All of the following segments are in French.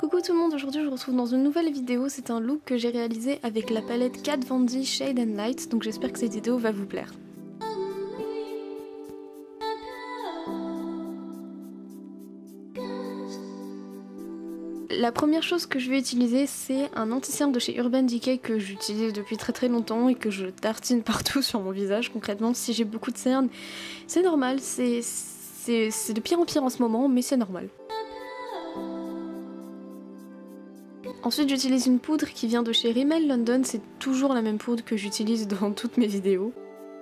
Coucou tout le monde, aujourd'hui je vous retrouve dans une nouvelle vidéo. C'est un look que j'ai réalisé avec la palette Kat Von D Shade and Light, donc j'espère que cette vidéo va vous plaire. La première chose que je vais utiliser, c'est un anti-cerne de chez Urban Decay que j'utilise depuis très longtemps et que je tartine partout sur mon visage. Concrètement, si j'ai beaucoup de cernes, c'est normal, c'est de pire en pire en ce moment, mais c'est normal. Ensuite, j'utilise une poudre qui vient de chez Rimmel London, c'est toujours la même poudre que j'utilise dans toutes mes vidéos.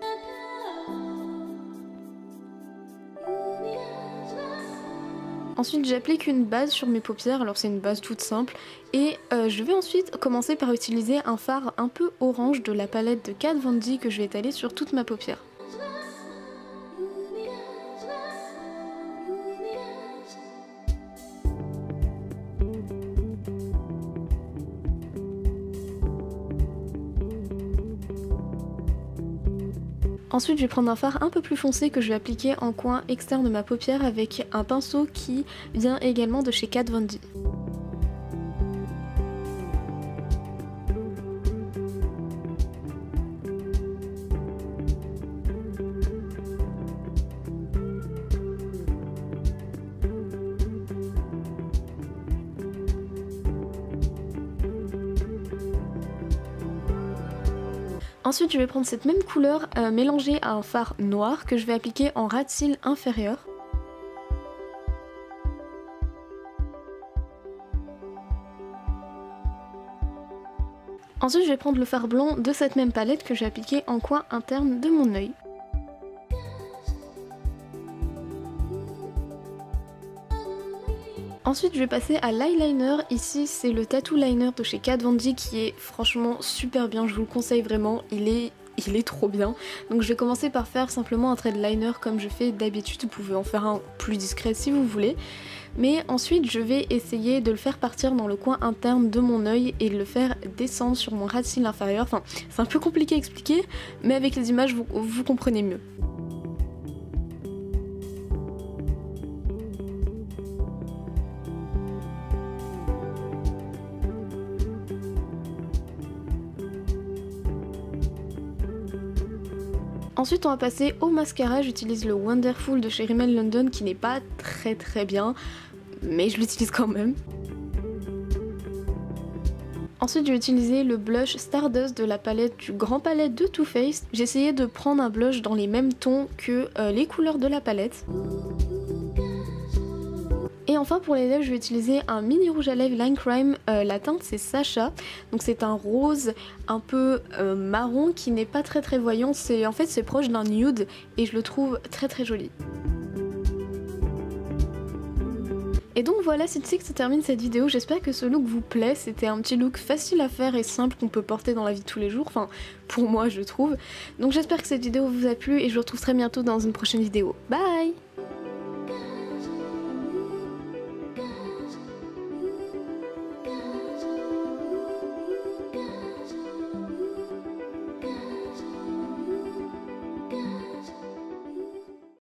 Ensuite, j'applique une base sur mes paupières, alors c'est une base toute simple, et je vais ensuite commencer par utiliser un fard un peu orange de la palette de Kat Von D que je vais étaler sur toute ma paupière. Ensuite, je vais prendre un fard un peu plus foncé que je vais appliquer en coin externe de ma paupière avec un pinceau qui vient également de chez Kat Von D. Ensuite, je vais prendre cette même couleur mélangée à un fard noir que je vais appliquer en ras de cils inférieur. Ensuite, je vais prendre le fard blanc de cette même palette que je vais appliquer en coin interne de mon œil. Ensuite, je vais passer à l'eyeliner. Ici, c'est le Tattoo Liner de chez Kat Von D qui est franchement super bien. Je vous le conseille vraiment. Il est trop bien. Donc, je vais commencer par faire simplement un trait de liner comme je fais d'habitude. Vous pouvez en faire un plus discret si vous voulez. Mais ensuite, je vais essayer de le faire partir dans le coin interne de mon œil et de le faire descendre sur mon ras de cils inférieur. Enfin, c'est un peu compliqué à expliquer, mais avec les images, vous comprenez mieux. Ensuite, on va passer au mascara. J'utilise le Wonderful de chez Rimmel London qui n'est pas très bien, mais je l'utilise quand même. Ensuite, je vais utiliser le blush Stardust de la palette du Grand Palette de Too Faced. J'ai essayé de prendre un blush dans les mêmes tons que les couleurs de la palette. Et enfin pour les lèvres, je vais utiliser un mini rouge à lèvres Line Crime, la teinte c'est Sacha, donc c'est un rose un peu marron qui n'est pas très voyant, en fait c'est proche d'un nude et je le trouve très joli. Et donc voilà, c'est ici que se termine cette vidéo, j'espère que ce look vous plaît, c'était un petit look facile à faire et simple qu'on peut porter dans la vie de tous les jours, enfin pour moi je trouve. Donc j'espère que cette vidéo vous a plu et je vous retrouve très bientôt dans une prochaine vidéo. Bye!